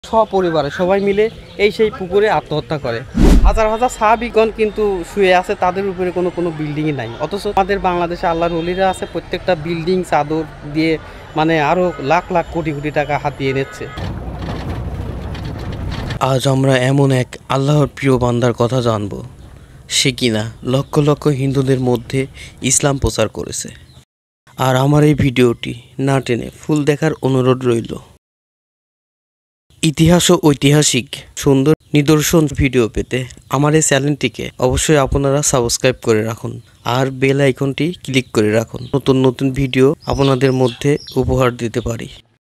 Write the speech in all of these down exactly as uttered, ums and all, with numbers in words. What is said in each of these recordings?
সপরিবারে সবাই মিলে এই সেই পুকুরে আত্মহত্যা করে। হাজার হাজার সাহাবীগণ কিন্তু শুয়ে আছে, তাদের উপরে কোনো কোনো বিল্ডিংই নাই। অথচ আমাদের বাংলাদেশে আল্লাহর ওলিরা আছে, প্রত্যেকটা বিল্ডিং চাদর দিয়ে মানে আরও লাখ লাখ কোটি কোটি টাকা হাতিয়ে নিচ্ছে। আজ আমরা এমন এক আল্লাহর প্রিয় বান্দার কথা জানব, সে কিনা লক্ষ লক্ষ হিন্দুদের মধ্যে ইসলাম প্রচার করেছে। আর আমার এই ভিডিওটি না টেনে ফুল দেখার অনুরোধ রইল। ইতিহাস ও ঐতিহাসিক সুন্দর নিদর্শন ভিডিও পেতে আমার এই চ্যানেলটিকে অবশ্যই আপনারা সাবস্ক্রাইব করে রাখুন আর বেল আইকনটি ক্লিক করে রাখুন, নতুন নতুন ভিডিও আপনাদের মধ্যে উপহার দিতে পারি।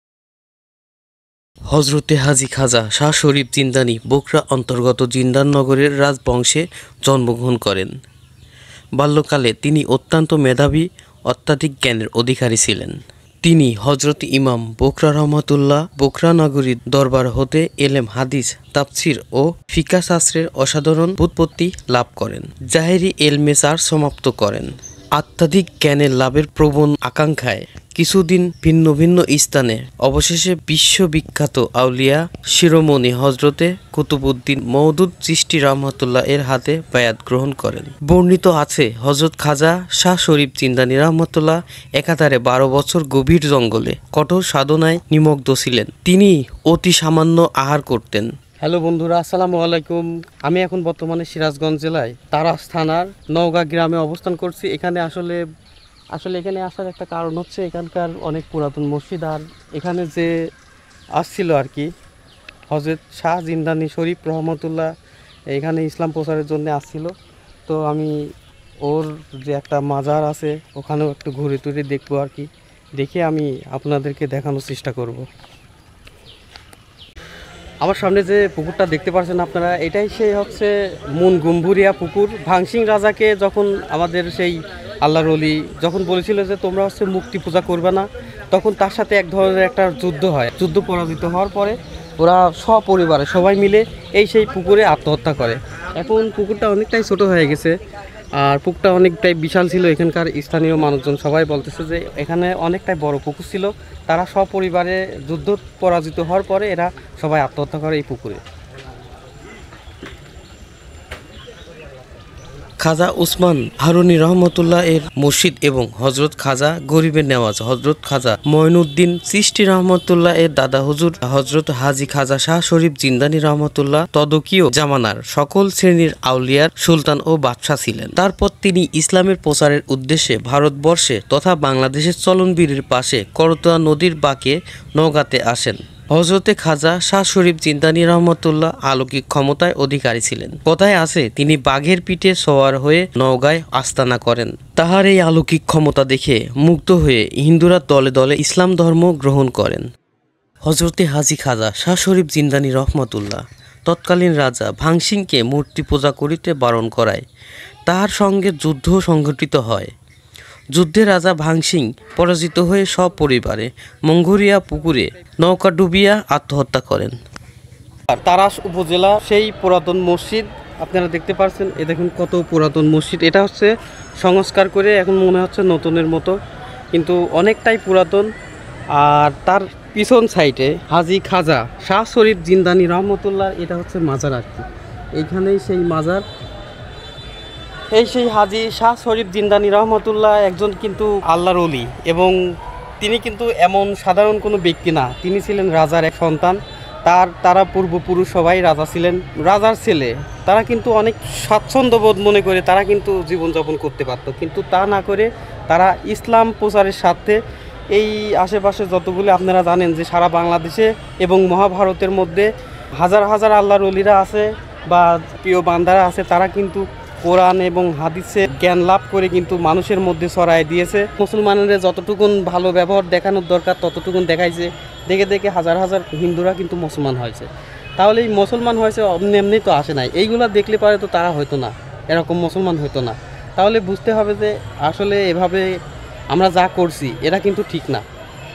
হজরতে হাজী খাজা শাহ শরীফ জিন্দানি বোকরা অন্তর্গত জিন্দান নগরের রাজবংশে জন্মগ্রহণ করেন। বাল্যকালে তিনি অত্যন্ত মেধাবী, অত্যাধিক জ্ঞানের অধিকারী ছিলেন। তিনি হজরত ইমাম বোকরা রহমাতুল্লাহ বোকরা নগরীর দরবার হতে এলেম, হাদিস, তাফসির ও ফিকাহ শাস্ত্রের অসাধারণ ব্যুৎপত্তি লাভ করেন। জাহেরি এলমে চার সমাপ্ত করেন। আত্মাধিক জ্ঞানের লাভের প্রবণ আকাঙ্ক্ষায় কিছুদিন ভিন্ন ভিন্ন স্থানে অবশেষে বিশ্ববিখ্যাত আউলিয়া শিরোমণি হজরতে কুতুবউদ্দিন মওদুদ চিশতি রহমাতুল্লাহ এর হাতে বায়াত গ্রহণ করেন। বর্ণিত আছে হজরত খাজা শাহ শরীফ জিন্দানি রহমাতুল্লাহ একাধারে বারো বছর গভীর জঙ্গলে কঠোর সাধনায় নিমগ্ন ছিলেন। তিনি অতি সামান্য আহার করতেন। হ্যালো বন্ধুরা, আসসালামু আলাইকুম। আমি এখন বর্তমানে সিরাজগঞ্জ জেলায় তারাস থানার নওগাঁ গ্রামে অবস্থান করছি। এখানে আসলে আসলে এখানে আসার একটা কারণ হচ্ছে এখানকার অনেক পুরাতন মসজিদ, আর এখানে যে আসছিল আর কি হজরত শাহ জিন্দানি শরীফ রহমতুল্লাহ এখানে ইসলাম প্রচারের জন্য আসছিল। তো আমি ওর যে একটা মাজার আছে ওখানেও একটু ঘুরে টুরে দেখবো আর কি, দেখে আমি আপনাদেরকে দেখানোর চেষ্টা করব। আমার সামনে যে পুকুরটা দেখতে পাচ্ছেন আপনারা, এটাই সেই হচ্ছে মুন গম্ভুরিয়া পুকুর। ভাংসিং রাজাকে যখন আমাদের সেই আল্লাহর ওলি যখন বলেছিল যে তোমরা হচ্ছে মুক্তি পূজা করবে না, তখন তার সাথে এক ধরনের একটা যুদ্ধ হয়। যুদ্ধ পরাজিত হওয়ার পরে ওরা সপরিবারে সবাই মিলে এই সেই পুকুরে আত্মহত্যা করে। এখন পুকুরটা অনেকটাই ছোট হয়ে গেছে, আর পুকুরটা অনেকটাই বিশাল ছিল। এখানকার স্থানীয় মানুষজন সবাই বলতেছে যে এখানে অনেকটাই বড় পুকুর ছিল। তারা সপরিবারে যুদ্ধ পরাজিত হওয়ার পরে এরা সবাই আত্মহত্যা করে এই পুকুরে। খাজা উসমান হারুনি রহমতুল্লাহ এর মসজিদ এবং হজরত খাজা গরিবের নেওয়াজ হজরত খাজা মঈনুদ্দিন চিশতি রহমতুল্লাহ এর দাদা হুজুর হজরত হাজী খাজা শাহ শরীফ জিন্দানি রহমতুল্লাহ তদকীয় জামানার সকল শ্রেণীর আউলিয়ার সুলতান ও বাদশাহ ছিলেন। তারপর তিনি ইসলামের প্রচারের উদ্দেশ্যে ভারতবর্ষে তথা বাংলাদেশের চলনবিলের পাশে করতোয়া নদীর বাঁকে নওগাঁতে আসেন। হজরতে খাজা শাহ শরীফ জিন্দানি রহমতুল্লাহ অলৌকিক ক্ষমতায় অধিকারী ছিলেন। কথায় আছে তিনি বাঘের পিঠে সওয়ার হয়ে নওগাঁয় আস্তানা করেন। তাহার এই অলৌকিক ক্ষমতা দেখে মুগ্ধ হয়ে হিন্দুরা দলে দলে ইসলাম ধর্ম গ্রহণ করেন। হজরতে হাজী খাজা শাহ শরীফ জিন্দানি রহমতুল্লাহ তৎকালীন রাজা ভাংসিংকে মূর্তি পূজা করিতে বারণ করায় তাহার সঙ্গে যুদ্ধ সংঘটিত হয়। যুদ্ধে রাজা ভাংসিং পরাজিত হয়ে সপরিবারে মঙ্গরিয়া পুকুরে নৌকা ডুবিয়া আত্মহত্যা করেন। তারাস উপজেলা সেই পুরাতন মসজিদ আপনারা দেখতে পাচ্ছেন। এ দেখুন কত পুরাতন মসজিদ। এটা হচ্ছে সংস্কার করে এখন মনে হচ্ছে নতুনের মতো, কিন্তু অনেকটাই পুরাতন। আর তার পিছন সাইডে হাজী খাজা শাহ শরীফ জিন্দানি রহমতুল্লাহ এটা হচ্ছে মাজার আর কি। এইখানেই সেই মাজার। এই সেই হাজী শাহ শরীফ জিন্দানি রহমতুল্লাহ একজন কিন্তু আল্লাহর ওলি, এবং তিনি কিন্তু এমন সাধারণ কোনো ব্যক্তি না। তিনি ছিলেন রাজার এক সন্তান। তার তারা পূর্বপুরুষ সবাই রাজা ছিলেন, রাজার ছেলে। তারা কিন্তু অনেক স্বাচ্ছন্দ্যবোধ মনে করে তারা কিন্তু জীবনযাপন করতে পারত, কিন্তু তা না করে তারা ইসলাম প্রচারের স্বার্থে এই আশেপাশে যতগুলি আপনারা জানেন যে সারা বাংলাদেশে এবং মহাভারতের মধ্যে হাজার হাজার আল্লাহর ওলিরা আছে বা প্রিয় বান্দারা আছে, তারা কিন্তু কোরআন এবং হাদিসে জ্ঞান লাভ করে কিন্তু মানুষের মধ্যে ছড়ায় দিয়েছে। মুসলমানদের যতটুকুন ভালো ব্যবহার দেখানোর দরকার ততটুকুন দেখাইছে। দেখে দেখে হাজার হাজার হিন্দুরা কিন্তু মুসলমান হয়েছে। তাহলে এই মুসলমান হয়েছে এমনি এমনি তো আসে নাই। এইগুলা দেখলে পারে তো তারা হয়তো না এরকম মুসলমান হইতো না। তাহলে বুঝতে হবে যে আসলে এভাবে আমরা যা করছি এটা কিন্তু ঠিক না।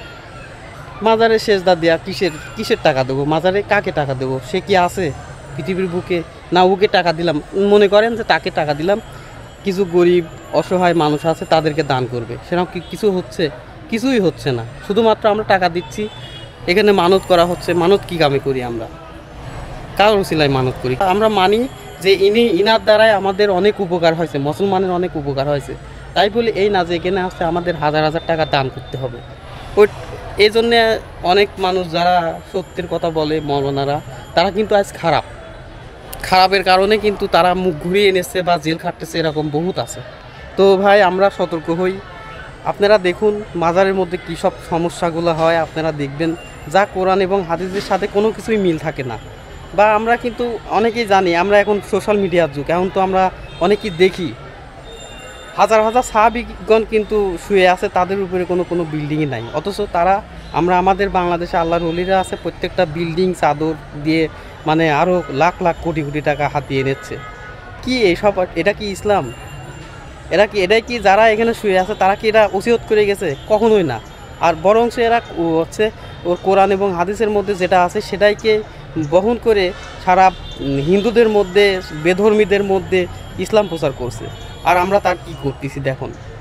মাজারে সেজদা দেয়া কিসের কিসের টাকা দেবো? মাজারে কাকে টাকা দেবো? সে কি আছে পৃথিবীর বুকে? না ওকে টাকা দিলাম, মনে করেন যে তাকে টাকা দিলাম, কিছু গরিব অসহায় মানুষ আছে তাদেরকে দান করবে, সেরকম কি কিছু হচ্ছে? কিছুই হচ্ছে না। শুধুমাত্র আমরা টাকা দিচ্ছি, এখানে মানত করা হচ্ছে। মানত কী কামে করি আমরা? কার ওসিলায় মানত করি? আমরা মানি যে ইনি ইনার দ্বারাই আমাদের অনেক উপকার হয়েছে, মুসলমানের অনেক উপকার হয়েছে, তাই বলে এই না যে এখানে আসছে আমাদের হাজার হাজার টাকা দান করতে হবে। ওই এই জন্যে অনেক মানুষ যারা সত্যের কথা বলে মৌলানারা, তারা কিন্তু আজ খারাপ খারাপের কারণে কিন্তু তারা মুখ ঘুরিয়ে এনেছে বা জেল খাটতেছে, এরকম বহুত আছে। তো ভাই আমরা সতর্ক হই। আপনারা দেখুন মাজারের মধ্যে কী সব সমস্যাগুলো হয়, আপনারা দেখবেন যা কোরআন এবং হাদিসের সাথে কোনো কিছুই মিল থাকে না। বা আমরা কিন্তু অনেকেই জানি, আমরা এখন সোশ্যাল মিডিয়ার যুগ, এখন তো আমরা অনেকেই দেখি হাজার হাজার সাহাবিগণ কিন্তু শুয়ে আছে, তাদের উপরে কোনো কোনো বিল্ডিংই নাই, অথচ তারা আমরা আমাদের বাংলাদেশে আল্লাহর ওলিরা আছে, প্রত্যেকটা বিল্ডিং চাদর দিয়ে মানে আরও লাখ লাখ কোটি কোটি টাকা হাতিয়ে নিচ্ছে। কি এইসব? এটা কি ইসলাম? এরা কি এটাই কি যারা এখানে শুয়ে আছে তারা কি এটা ওসিয়ত করে গেছে? কখনোই না। আর বরং সে এরা হচ্ছে ওর কোরআন এবং হাদিসের মধ্যে যেটা আছে সেটাইকে বহন করে সারা হিন্দুদের মধ্যে, বেধর্মীদের মধ্যে ইসলাম প্রচার করছে। আর আমরা তার কি করতেছি দেখুন।